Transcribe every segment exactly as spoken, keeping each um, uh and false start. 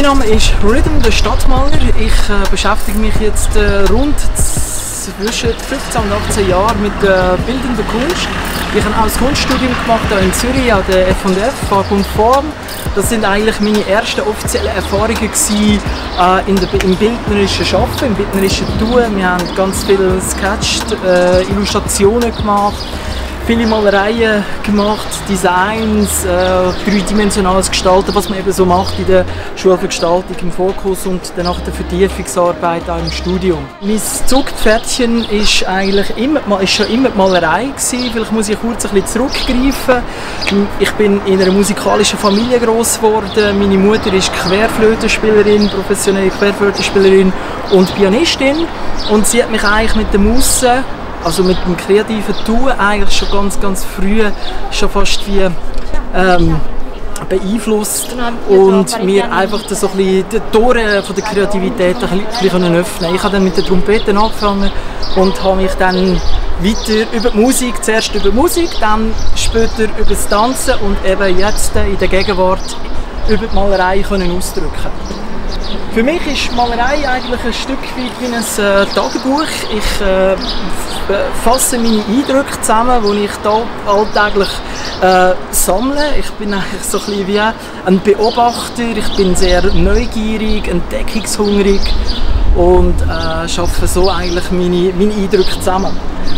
Mein Name ist Rhythm, der Stadtmaler. Ich äh, beschäftige mich jetzt äh, rund zwischen fünfzehn und achtzehn Jahren mit äh, bildender Kunst. Ich habe auch ein Kunststudium gemacht hier in Zürich an der F und F, Farbe und Form. Das sind eigentlich meine ersten offiziellen Erfahrungen gewesen, äh, in der, im bildnerischen Arbeiten, im bildnerischen Tun. Wir haben ganz viel Sketched, äh, Illustrationen gemacht, viele Malereien gemacht, Designs, äh, dreidimensionales Gestalten, was man eben so macht in der Schule für Gestaltung im Fokus und danach der Vertiefungsarbeit auch im Studium. Mein Zugpferdchen ist eigentlich immer, ist schon immer die Malerei gewesen. Vielleicht muss ich kurz ein bisschen zurückgreifen. Ich bin in einer musikalischen Familie groß geworden. Meine Mutter ist Querflötenspielerin, professionelle Querflötenspielerin und Pianistin, und sie hat mich eigentlich mit dem Aussen, also mit dem kreativen Tun, eigentlich schon ganz, ganz früh, schon fast wie ähm, beeinflusst und mir einfach so ein bisschen die Tore von der Kreativität ein bisschen öffnen. Ich habe dann mit der Trompete angefangen und habe mich dann weiter über die Musik, zuerst über die Musik, dann später über das Tanzen und eben jetzt in der Gegenwart über die Malerei können ausdrücken. Für mich ist Malerei eigentlich ein Stück weit wie ein äh, Tagebuch. Ich äh, fasse meine Eindrücke zusammen, die ich da alltäglich äh, sammle. Ich bin eigentlich so ein bisschen wie ein Beobachter. Ich bin sehr neugierig, entdeckungshungrig und äh, schaffe so eigentlich meine, meine Eindrücke zusammen.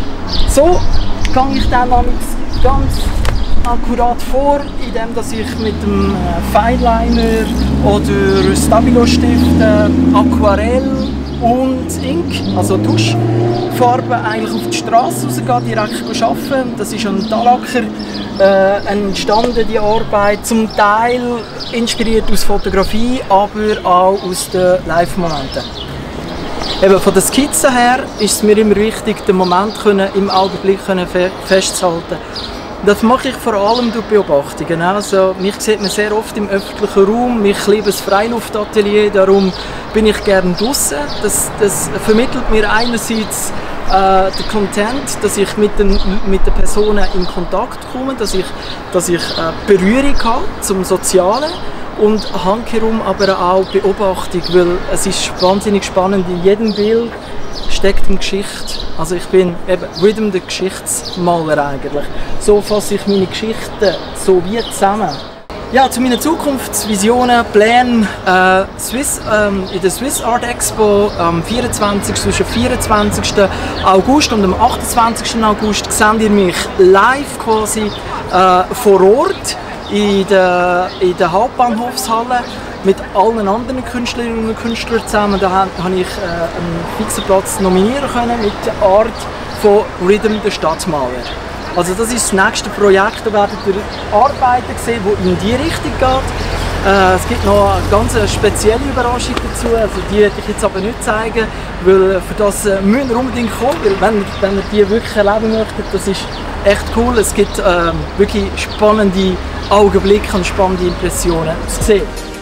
So gehe ich dann ganz akkurat vor, indem dass ich mit dem Fineliner oder Stabilo-Stift, äh, Aquarell und Ink, also Tuschfarbe, eigentlich auf die Straße rausgehe, direkt arbeiten. Das ist an Talacker äh, entstanden, die Arbeit, zum Teil inspiriert aus Fotografie, aber auch aus den Live-Momenten. Eben von der Skizze her ist es mir immer wichtig, den Moment können, im Augenblick können festzuhalten. Das mache ich vor allem durch Beobachtungen. Also, mich sieht man sehr oft im öffentlichen Raum. Ich liebe das Freiluftatelier, darum bin ich gerne draußen. Das, das vermittelt mir einerseits äh, den Content, dass ich mit den, mit den Personen in Kontakt komme, dass ich, dass ich äh, Berührung habe zum Sozialen. Und handherum aber auch Beobachtung, weil es ist wahnsinnig spannend. In jedem Bild steckt eine Geschichte. Also ich bin eben Rhythm, der Geschichtsmaler eigentlich. So fasse ich meine Geschichten so wie zusammen. Ja, zu meinen Zukunftsvisionen, Plänen, äh, Swiss, ähm, in der Swiss Art Expo am vierundzwanzigsten zwischen vierundzwanzigsten August und am achtundzwanzigsten August seht ihr mich live quasi äh, vor Ort in der, in der Hauptbahnhofshalle mit allen anderen Künstlerinnen und Künstlern zusammen. Da habe ich äh, einen fixen Platz nominieren können mit der Art von Rhythm, der Stadtmaler. Also das ist das nächste Projekt, da werdet ihr Arbeiten sehen, die in diese Richtung geht. Äh, es gibt noch eine ganz spezielle Überraschung dazu, also die werde ich jetzt aber nicht zeigen, weil für das äh, müsst ihr unbedingt kommen, weil wenn, wenn ihr die wirklich erleben möchtet, das ist echt cool. Es gibt äh, wirklich spannende Augenblicke und spannende Impressionen zu sehen.